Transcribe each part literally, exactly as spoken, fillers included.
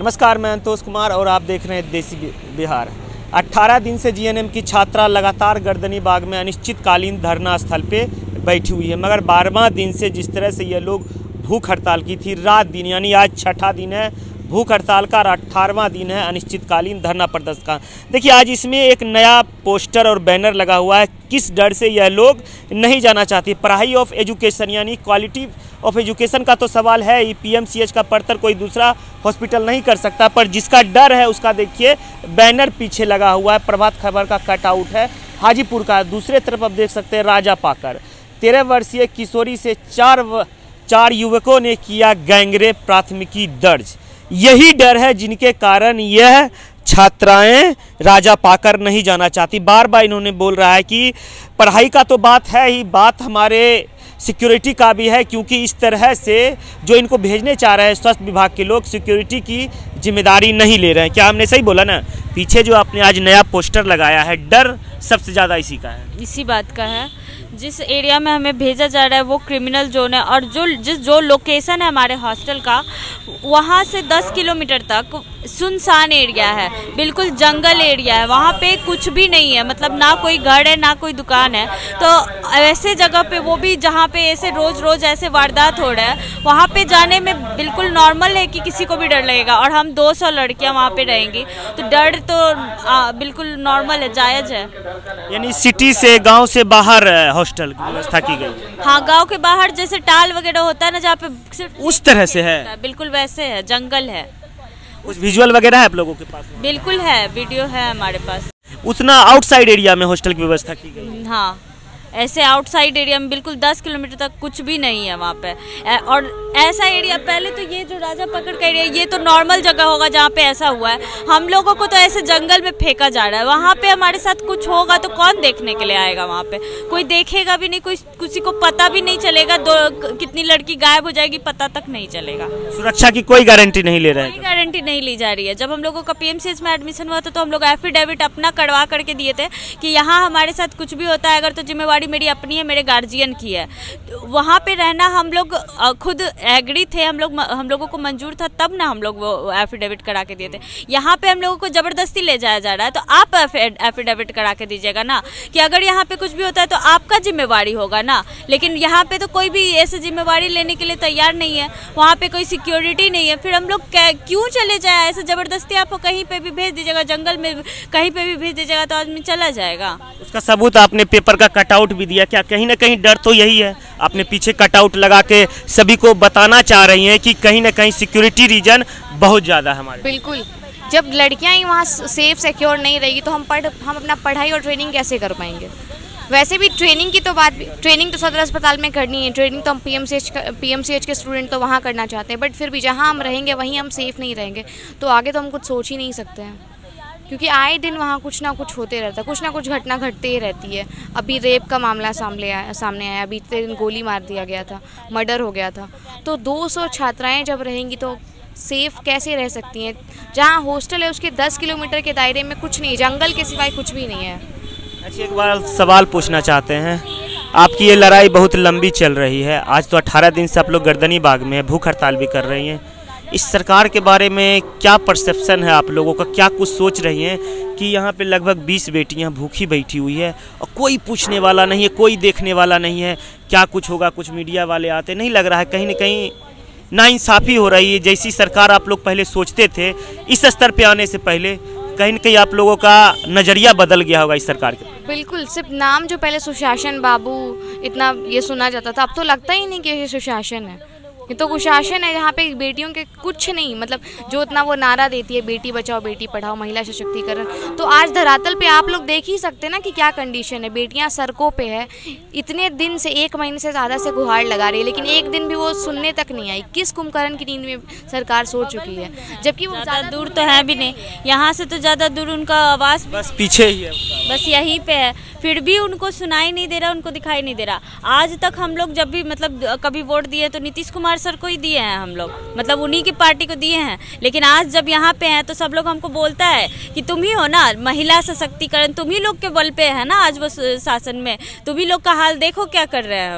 नमस्कार, मैं अंतोष कुमार और आप देख रहे हैं देसी बिहार। अठारह दिन से जीएनएम की छात्रा लगातार गर्दनी बाग में अनिश्चितकालीन धरना स्थल पे बैठी हुई है, मगर बारहवां दिन से जिस तरह से ये लोग भूख हड़ताल की थी, रात दिन यानी आज छठा दिन है भूख हड़ताल का और अट्ठारहवां दिन है अनिश्चितकालीन धरना प्रदर्शन का। देखिए, आज इसमें एक नया पोस्टर और बैनर लगा हुआ है। किस डर से यह लोग नहीं जाना चाहते, पढ़ाई ऑफ एजुकेशन यानी क्वालिटी ऑफ एजुकेशन का तो सवाल है ही। पीएमसीएच का पढ़तर कोई दूसरा हॉस्पिटल नहीं कर सकता, पर जिसका डर है उसका देखिए बैनर पीछे लगा हुआ है। प्रभात खबर का कटआउट है हाजीपुर का। दूसरे तरफ आप देख सकते हैं राजा पाकर, तेरह वर्षीय किशोरी से चार चार युवकों ने किया गैंगरेप, प्राथमिकी दर्ज। यही डर है जिनके कारण यह छात्राएं राजा पाकर नहीं जाना चाहती। बार बार इन्होंने बोल रहा है कि पढ़ाई का तो बात है ही, बात हमारे सिक्योरिटी का भी है, क्योंकि इस तरह से जो इनको भेजने चाह रहे हैं स्वास्थ्य विभाग के लोग, सिक्योरिटी की जिम्मेदारी नहीं ले रहे हैं। क्या हमने सही बोला ना? पीछे जो आपने आज नया पोस्टर लगाया है, डर सबसे ज़्यादा इसी का है, इसी बात का है। जिस एरिया में हमें भेजा जा रहा है वो क्रिमिनल जोन है, और जो जिस जो लोकेशन है हमारे हॉस्टल का, वहाँ से दस किलोमीटर तक सुनसान एरिया है, बिल्कुल जंगल एरिया है। वहाँ पे कुछ भी नहीं है, मतलब ना कोई घर है ना कोई दुकान है। तो ऐसे जगह पे, वो भी जहाँ पे ऐसे रोज़ रोज़ ऐसे वारदात हो रहा है, वहाँ पे जाने में बिल्कुल नॉर्मल है कि किसी को भी डर लगेगा। और हम दो सौ लड़कियाँ वहाँ पे रहेंगी, तो डर तो आ, बिल्कुल नॉर्मल है, जायज़ है। यानी सिटी से, गाँव से बाहर हॉस्टल की व्यवस्था की गई? हाँ, गांव के बाहर जैसे टाल वगैरह होता है ना, जहाँ पे सिर्फ उस तरह से है, बिल्कुल वैसे है, जंगल है। उस विजुअल वगैरह है आप लोगों के पास? बिल्कुल है, वीडियो है हमारे पास। उतना आउटसाइड एरिया में हॉस्टल की व्यवस्था की गई? हाँ, ऐसे आउटसाइड एरिया में बिल्कुल दस किलोमीटर तक कुछ भी नहीं है वहाँ पे। और ऐसा एरिया, पहले तो ये जो राजा पकड़ का एरिया, ये तो नॉर्मल जगह होगा जहाँ पे ऐसा हुआ है। हम लोगों को तो ऐसे जंगल में फेंका जा रहा है। वहाँ पे हमारे साथ कुछ होगा तो कौन देखने के लिए आएगा? वहाँ पे कोई देखेगा भी नहीं, कोई किसी को पता भी नहीं चलेगा। दो कितनी लड़की गायब हो जाएगी पता तक नहीं चलेगा। सुरक्षा की कोई गारंटी नहीं ले रहे हैं? कोई गारंटी नहीं ली जा रही है। जब हम लोगों का पीएमसीएच में एडमिशन हुआ था तो हम लोग एफिडेविट अपना करवा करके दिए थे कि यहाँ हमारे साथ कुछ भी होता है अगर तो जिम्मेवारी मेरी अपनी है, मेरे गार्जियन की है। वहाँ पे रहना हम लोग खुद एग्री थे, हम लोग हम लोगों को मंजूर था, तब ना हम लोग वो एफिडेविट करा के दिए थे। यहाँ पे हम लोगों को ज़बरदस्ती ले जाया जा रहा है, तो आप एफिडेविट करा के दीजिएगा ना कि अगर यहाँ पे कुछ भी होता है तो आपका जिम्मेवारी होगा ना। लेकिन यहाँ पे तो कोई भी ऐसे जिम्मेवारी लेने के लिए तैयार नहीं है। वहाँ पे कोई सिक्योरिटी नहीं है, फिर हम लोग क्यों चले जाए? ऐसे ज़बरदस्ती आप कहीं पर भी भेज दीजिएगा, जंगल में कहीं पर भी भेज दीजिएगा तो आदमी चला जाएगा। उसका सबूत आपने पेपर का कटआउट भी दिया। क्या कहीं ना कहीं डर तो यही है? आपने पीछे कटआउट लगा के सभी को बताना चाह रही हैं कि कहीं ना कहीं सिक्योरिटी रीजन बहुत ज़्यादा है हमारे। बिल्कुल, जब लड़कियां ही वहाँ सेफ सिक्योर नहीं रहेगी तो हम पढ़ हम अपना पढ़ाई और ट्रेनिंग कैसे कर पाएंगे? वैसे भी ट्रेनिंग की तो बात भी, ट्रेनिंग तो सदर अस्पताल में करनी है, ट्रेनिंग तो हम पीएमसीएच पीएमसीएच के स्टूडेंट तो वहाँ करना चाहते हैं, बट फिर भी जहाँ हम रहेंगे वहीं हम सेफ़ नहीं रहेंगे तो आगे तो हम कुछ सोच ही नहीं सकते हैं। क्योंकि आए दिन वहाँ कुछ ना कुछ होते रहता है, कुछ ना कुछ घटना घटते ही रहती है। अभी रेप का मामला सामने आया सामने आया अभी दिन गोली मार दिया गया था, मर्डर हो गया था। तो दो सौ छात्राएं जब रहेंगी तो सेफ़ कैसे रह सकती हैं? जहाँ हॉस्टल है उसके दस किलोमीटर के दायरे में कुछ नहीं, जंगल के सिवाय कुछ भी नहीं है। अच्छा, एक बार सवाल पूछना चाहते हैं। आपकी ये लड़ाई बहुत लंबी चल रही है, आज तो अट्ठारह दिन से आप लोग गर्दनी बाग में भूख हड़ताल भी कर रही हैं। इस सरकार के बारे में क्या परसेप्शन है आप लोगों का? क्या कुछ सोच रही हैं कि यहाँ पे लगभग बीस बेटियाँ भूखी बैठी हुई है और कोई पूछने वाला नहीं है, कोई देखने वाला नहीं है? क्या कुछ होगा? कुछ मीडिया वाले आते नहीं लग रहा है कहीं ना कहीं नाइंसाफ़ी हो रही है? जैसी सरकार आप लोग पहले सोचते थे, इस स्तर पे आने से पहले कहीं ना कहीं आप लोगों का नज़रिया बदल गया होगा इस सरकार के? बिल्कुल, सिर्फ नाम जो पहले सुशासन बाबू इतना ये सुना जाता था, अब तो लगता ही नहीं कि ये सुशासन है। ये तो कुशासन है, जहाँ पे बेटियों के कुछ नहीं, मतलब जो इतना वो नारा देती है बेटी बचाओ बेटी पढ़ाओ महिला सशक्तिकरण, तो आज धरातल पे आप लोग देख ही सकते हैं ना कि क्या कंडीशन है। बेटियां सड़कों पे है, इतने दिन से, एक महीने से ज़्यादा से गुहार लगा रही है, लेकिन एक दिन भी वो सुनने तक नहीं आई। किस कुंभकर्ण की नींद में सरकार सो चुकी है? जबकि वो ज़्यादा दूर तो है भी नहीं, यहाँ से तो ज़्यादा दूर उनका आवाज़ बस पीछे ही है, बस यहीं पे है, फिर भी उनको सुनाई नहीं दे रहा, उनको दिखाई नहीं दे रहा। आज तक हम लोग जब भी मतलब कभी वोट दिए तो नीतीश कुमार सर को ही दिए हैं हम लोग, मतलब उन्हीं की पार्टी को दिए हैं। लेकिन आज जब यहाँ पे हैं तो सब लोग हमको बोलता है कि तुम ही हो ना महिला सशक्तिकरण, तुम ही लोग के बल पे है ना आज वो शासन में, तुम ही लोग का हाल देखो क्या कर रहे हैं वो।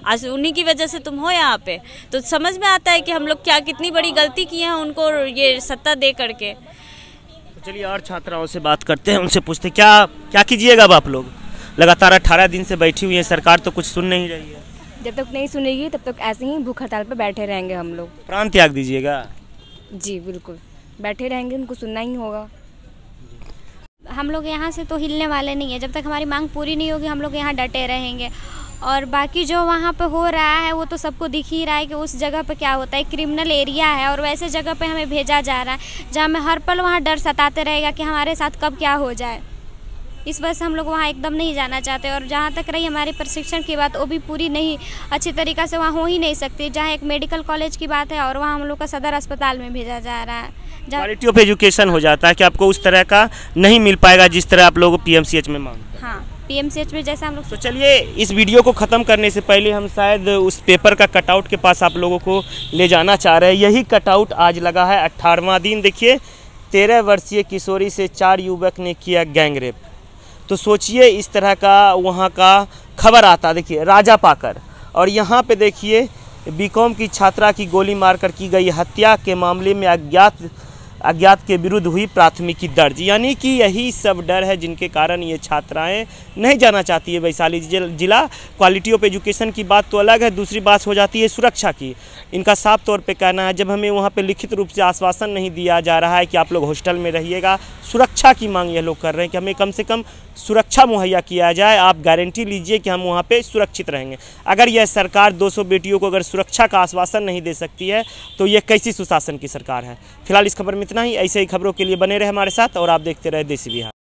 आज उन्हीं की वजह से तुम हो यहाँ पे। तो समझ में आता है कि हम लोग क्या कितनी बड़ी गलती की है उनको ये सत्ता दे करके। तो चलिए और छात्राओं से बात करते हैं, उनसे पूछते हैं क्या क्या कीजिएगा अब आप लोग? लगातार अठारह दिन से बैठी हुई है सरकार, तो कुछ सुन नहीं रही है। जब तक नहीं सुनेगी तब तक ऐसे ही भूख हड़ताल पर बैठे रहेंगे हम लोग। प्राण त्याग दीजिएगा? जी बिल्कुल, बैठे रहेंगे, उनको सुनना ही होगा। हम लोग यहाँ से तो हिलने वाले नहीं है, जब तक हमारी मांग पूरी नहीं होगी हम लोग यहाँ डटे रहेंगे। और बाकी जो वहाँ पे हो रहा है वो तो सबको दिख ही रहा है कि उस जगह पे क्या होता है, क्रिमिनल एरिया है और वैसे जगह पे हमें भेजा जा रहा है जहाँ हमें हर पल वहाँ डर सताते रहेगा कि हमारे साथ कब क्या हो जाए। इस वजह से हम लोग वहाँ एकदम नहीं जाना चाहते। और जहाँ तक रही हमारी प्रशिक्षण की बात, वो भी पूरी नहीं अच्छी तरीक़ा से वहाँ हो ही नहीं सकती। जहाँ एक मेडिकल कॉलेज की बात है और वहाँ हम लोग का सदर अस्पताल में भेजा जा रहा है। क्वालिटी ऑफ एजुकेशन हो जाता है कि आपको उस तरह का नहीं मिल पाएगा जिस तरह आप लोग पीएमसीएच में मांगते हैं। हाँ, पीएमसीएच में जैसा हम लोग। तो चलिए इस वीडियो को ख़त्म करने से पहले हम शायद उस पेपर का कटआउट के पास आप लोगों को ले जाना चाह रहे हैं। यही कटआउट आज लगा है अट्ठारहवां दिन। देखिए, तेरह वर्षीय किशोरी से चार युवक ने किया गैंगरेप। तो सोचिए इस तरह का वहाँ का खबर आता। देखिए राजा पाकर, और यहाँ पे देखिए बीकॉम की छात्रा की गोली मारकर की गई हत्या के मामले में अज्ञात अज्ञात के विरुद्ध हुई प्राथमिकी दर्ज। यानी कि यही सब डर है जिनके कारण ये छात्राएं नहीं जाना चाहती है वैशाली जिला। क्वालिटी ऑफ एजुकेशन की बात तो अलग है, दूसरी बात हो जाती है सुरक्षा की। इनका साफ तौर पे कहना है जब हमें वहाँ पे लिखित रूप से आश्वासन नहीं दिया जा रहा है कि आप लोग हॉस्टल में रहिएगा, सुरक्षा की मांग ये लोग कर रहे हैं कि हमें कम से कम सुरक्षा मुहैया किया जाए, आप गारंटी लीजिए कि हम वहाँ पे सुरक्षित रहेंगे। अगर यह सरकार दो सौ बेटियों को अगर सुरक्षा का आश्वासन नहीं दे सकती है तो ये कैसी सुशासन की सरकार है। फिलहाल इस खबर में इतना ही। ऐसे ही खबरों के लिए बने रहे हमारे साथ और आप देखते रहे देसी बिहार।